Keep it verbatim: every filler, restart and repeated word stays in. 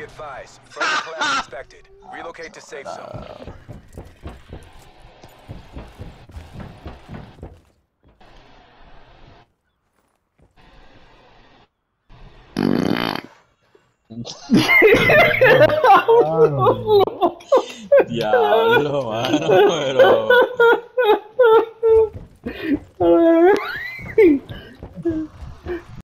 advised. Further collapse expected. Relocate to safe zone. Diablo, mano, pero...